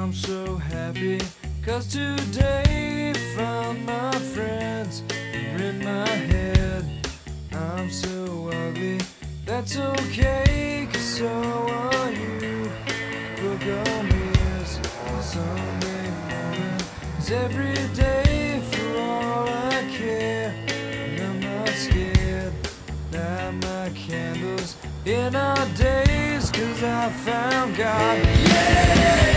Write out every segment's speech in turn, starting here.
I'm so happy, 'cause today found my friends are in my head. I'm so ugly, that's okay, 'cause so are you. Book on me is Sunday morning, 'cause every day for all I care. And I'm not scared, light my candles in our days, 'cause I found God. Yeah!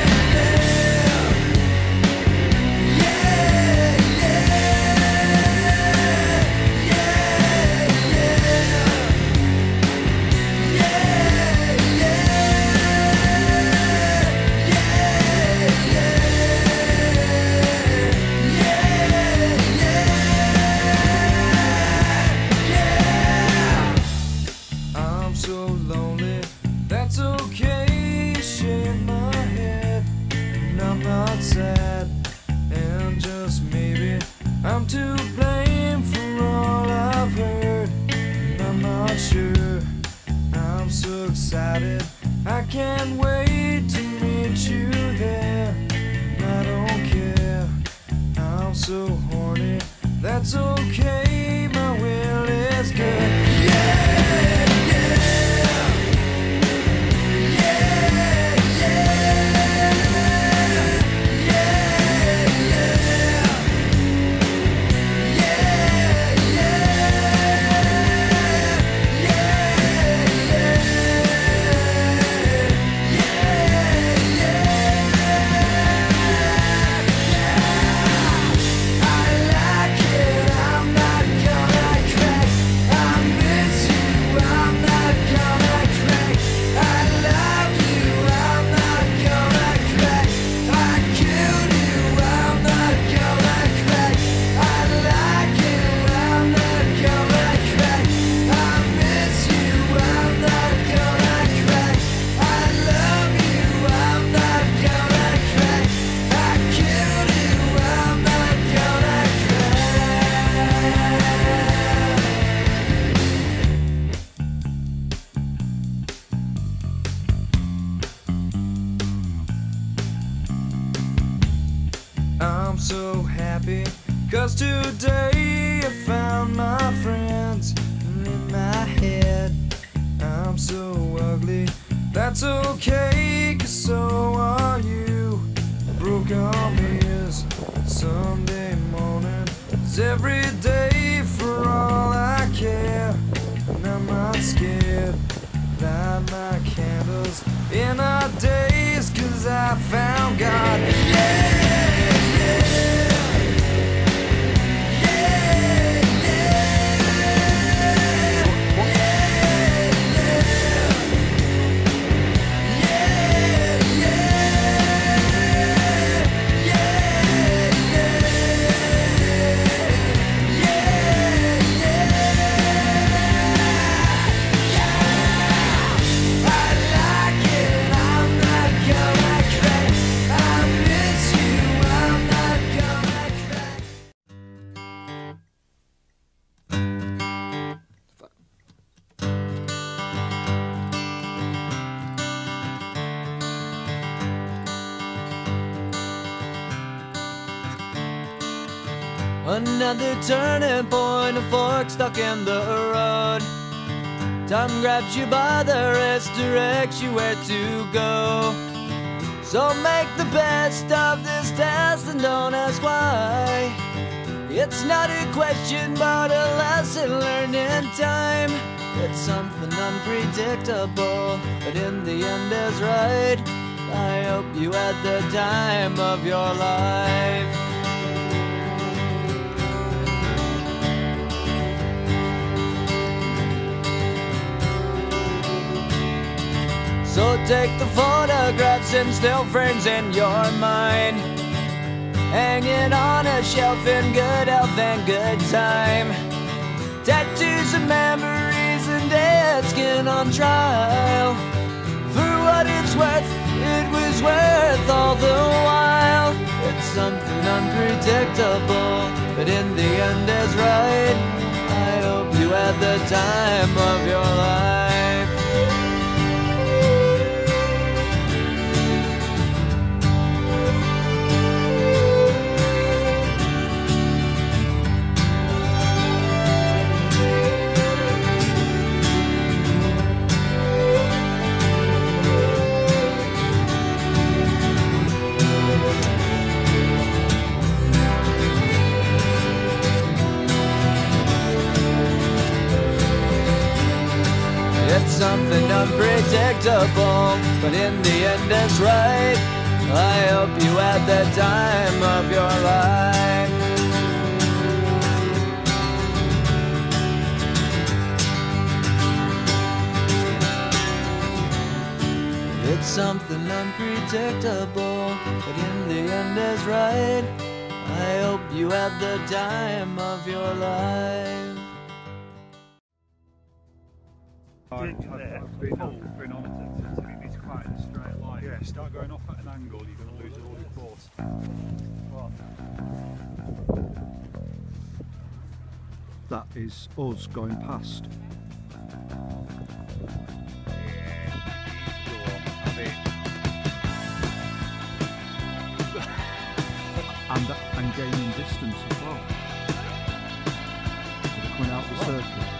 So lonely, that's okay, shake my head, and I'm not sad, and just maybe I'm to blame for all I've heard, and I'm not sure. I'm so excited, I can't wait to meet you there, and I don't care, I'm so horny, that's okay, my will is good. Yeah! I'm so happy, 'cause today I found my friends in my head. I'm so ugly, that's okay, 'cause so are you. Broke on me is Sunday morning, 'cause every day for all I care. And I'm not scared, light my candles in our days, 'cause I found God. Yeah! Another turning point, a fork stuck in the road. Time grabs you by the wrist, directs you where to go. So make the best of this test and don't ask why. It's not a question but a lesson learned in time. It's something unpredictable, but in the end is right. I hope you had the time of your life. So take the photographs and still frames in your mind, hanging on a shelf in good health and good time. Tattoos and memories and dead skin on trial. For what it's worth, it was worth all the while. It's something unpredictable, but in the end is right. I hope you had the time of your life. something unpredictable, but in the end it's right. I hope you had the time of your life. It's something unpredictable, but in the end is right. I hope you had the time of your life. It's quite a straight line. Yeah, start going off at an angle, you're going to lose all your force. That is us going past. And gaining distance as well. Coming out the circle.